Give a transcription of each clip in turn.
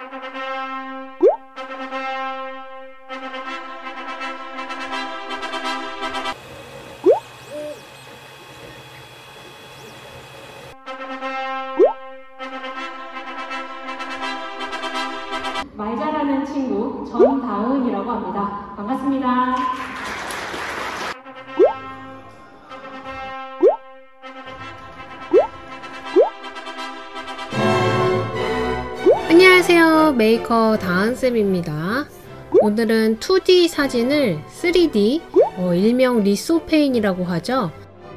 말 잘하는 친구 전다은이라고 합니다. 반갑습니다. 안녕하세요, 메이커 다은쌤입니다. 오늘은 2D 사진을 3D, 일명 리소페인이라고 하죠.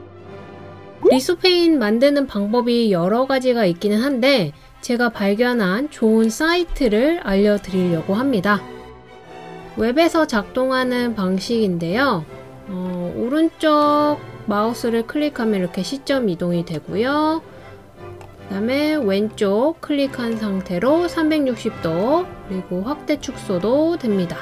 리소페인 만드는 방법이 여러 가지가 있기는 한데 제가 발견한 좋은 사이트를 알려드리려고 합니다. 웹에서 작동하는 방식인데요. 오른쪽 마우스를 클릭하면 이렇게 시점 이동이 되고요. 그 다음에 왼쪽 클릭한 상태로 360도 그리고 확대 축소도 됩니다.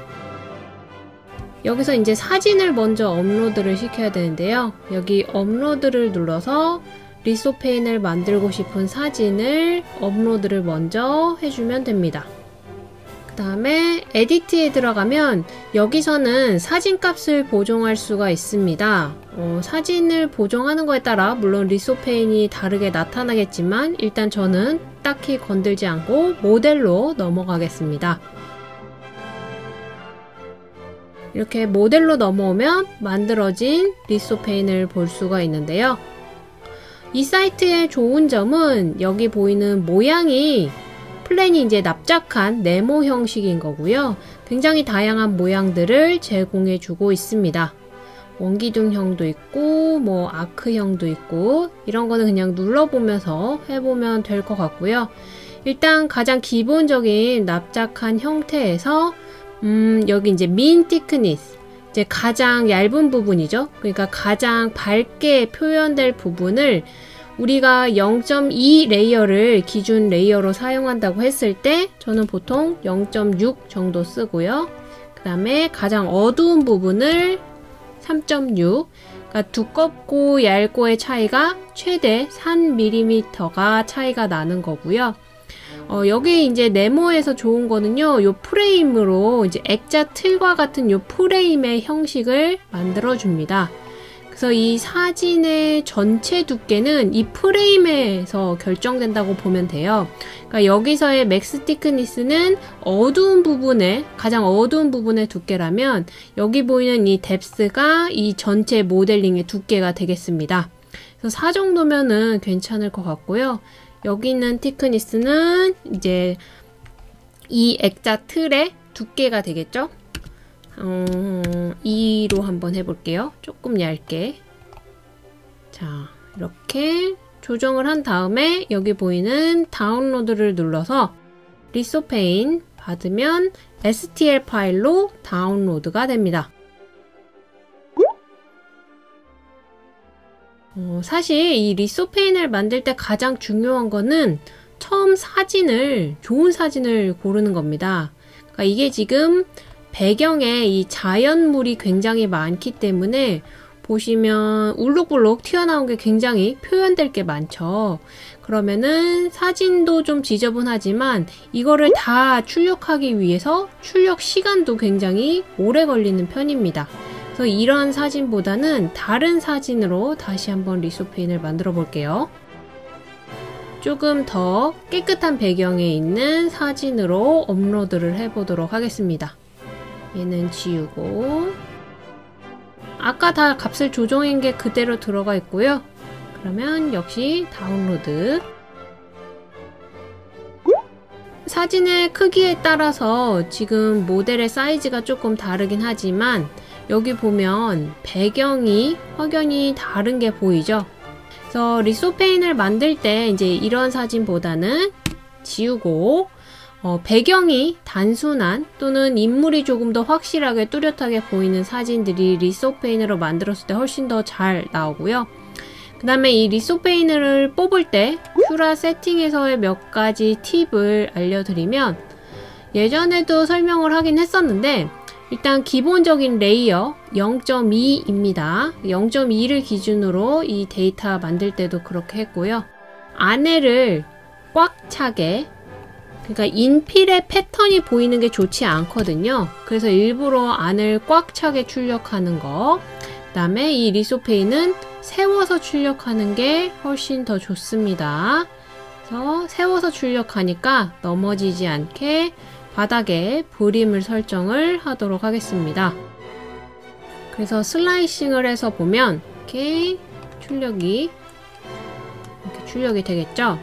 여기서 이제 사진을 먼저 업로드를 시켜야 되는데요. 여기 업로드를 눌러서 리소페인을 만들고 싶은 사진을 업로드를 먼저 해주면 됩니다. 그 다음에 에디트에 들어가면 여기서는 사진 값을 보정할 수가 있습니다. 사진을 보정하는 거에 따라 물론 리소페인이 다르게 나타나겠지만 일단 저는 딱히 건들지 않고 모델로 넘어가겠습니다. 이렇게 모델로 넘어오면 만들어진 리소페인을 볼 수가 있는데요. 이 사이트의 좋은 점은 여기 보이는 모양이 플랜이 이제 납작한 네모 형식인 거고요. 굉장히 다양한 모양들을 제공해 주고 있습니다. 원기둥형도 있고 뭐 아크형도 있고 이런 거는 그냥 눌러보면서 해보면 될 것 같고요. 일단 가장 기본적인 납작한 형태에서 여기 이제 민 티크니스, 이제 가장 얇은 부분이죠. 그러니까 가장 밝게 표현될 부분을 우리가 0.2 레이어를 기준 레이어로 사용한다고 했을 때 저는 보통 0.6 정도 쓰고요. 그 다음에 가장 어두운 부분을 3.6, 그러니까 두껍고 얇고의 차이가 최대 3mm가 차이가 나는 거고요. 여기 이제 네모에서 좋은 거는요, 요 프레임으로 이제 액자 틀과 같은 요 프레임의 형식을 만들어 줍니다. 그래서 이 사진의 전체 두께는 이 프레임에서 결정된다고 보면 돼요. 그러니까 여기서의 맥스 티크니스는 어두운 부분에, 가장 어두운 부분의 두께라면 여기 보이는 이 뎁스가 이 전체 모델링의 두께가 되겠습니다. 그래서 4 정도면은 괜찮을 것 같고요. 여기 있는 티크니스는 이제 이 액자 틀의 두께가 되겠죠? 2로 한번 해볼게요. 조금 얇게. 자, 이렇게 조정을 한 다음에 여기 보이는 다운로드를 눌러서 리소페인 받으면 STL 파일로 다운로드가 됩니다. 사실 이 리소페인을 만들 때 가장 중요한 거는 처음 사진을, 좋은 사진을 고르는 겁니다. 그러니까 이게 지금 배경에 이 자연물이 굉장히 많기 때문에 보시면 울룩불룩 튀어나온 게 굉장히 표현될 게 많죠. 그러면은 사진도 좀 지저분하지만 이거를 다 출력하기 위해서 출력 시간도 굉장히 오래 걸리는 편입니다. 그래서 이런 사진보다는 다른 사진으로 다시 한번 리소페인을 만들어 볼게요. 조금 더 깨끗한 배경에 있는 사진으로 업로드를 해보도록 하겠습니다. 얘는 지우고, 아까 다 값을 조정한 게 그대로 들어가 있고요. 그러면 역시 다운로드. 사진의 크기에 따라서 지금 모델의 사이즈가 조금 다르긴 하지만 여기 보면 배경이 확연히 다른 게 보이죠? 그래서 리소페인을 만들 때 이제 이런 사진보다는 지우고 배경이 단순한 또는 인물이 조금 더 확실하게 뚜렷하게 보이는 사진들이 리소페인으로 만들었을 때 훨씬 더 잘 나오고요. 그 다음에 이 리소페인을 뽑을 때 큐라 세팅에서의 몇 가지 팁을 알려드리면, 예전에도 설명을 하긴 했었는데 일단 기본적인 레이어 0.2입니다. 0.2를 기준으로 이 데이터 만들 때도 그렇게 했고요. 안에를 꽉 차게 그러니까 인필의 패턴이 보이는 게 좋지 않거든요. 그래서 일부러 안을 꽉 차게 출력하는 거. 그다음에 이 리소페인은 세워서 출력하는 게 훨씬 더 좋습니다. 그래서 세워서 출력하니까 넘어지지 않게 바닥에 브림을 설정을 하도록 하겠습니다. 그래서 슬라이싱을 해서 보면 이렇게 출력이 되겠죠.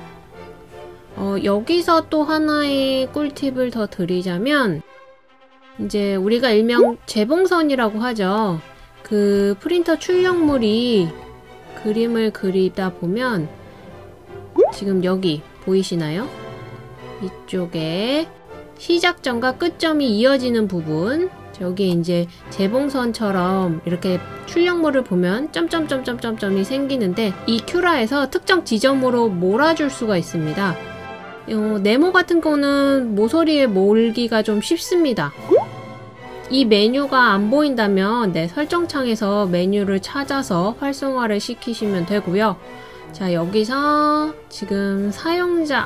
여기서 또 하나의 꿀팁을 더 드리자면 이제 우리가 일명 재봉선이라고 하죠. 그 프린터 출력물이 그림을 그리다 보면 지금 여기 보이시나요? 이쪽에 시작점과 끝점이 이어지는 부분, 여기 이제 재봉선처럼 이렇게 출력물을 보면 점점점점점점이 생기는데 이 큐라에서 특정 지점으로 몰아줄 수가 있습니다. 네모 같은 거는 모서리에 몰기가 좀 쉽습니다. 이 메뉴가 안 보인다면 설정창에서 메뉴를 찾아서 활성화를 시키시면 되고요. 자, 여기서 지금 사용자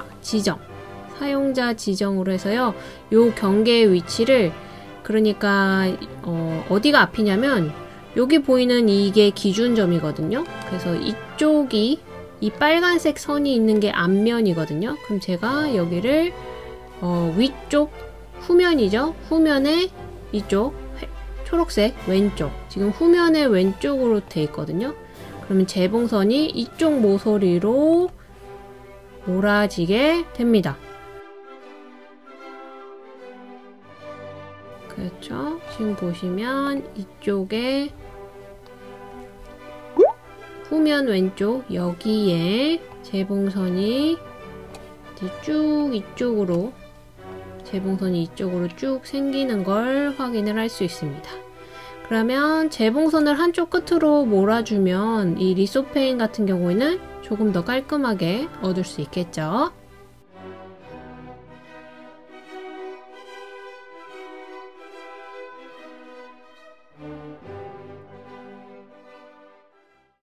지정으로 해서요. 요 경계의 위치를 그러니까 어디가 앞이냐면 여기 보이는 이게 기준점이거든요. 그래서 이쪽이 이 빨간색 선이 있는 게 앞면이거든요. 그럼 제가 여기를 위쪽 후면이죠. 후면에 이쪽 초록색 왼쪽, 지금 후면의 왼쪽으로 돼 있거든요. 그러면 재봉선이 이쪽 모서리로 몰아지게 됩니다. 그렇죠? 지금 보시면 이쪽에 후면 왼쪽 여기에 재봉선이 이제 쭉 이쪽으로 재봉선이 이쪽으로 쭉 생기는 걸 확인을 할 수 있습니다. 그러면 재봉선을 한쪽 끝으로 몰아주면 이 리소페인 같은 경우에는 조금 더 깔끔하게 얻을 수 있겠죠.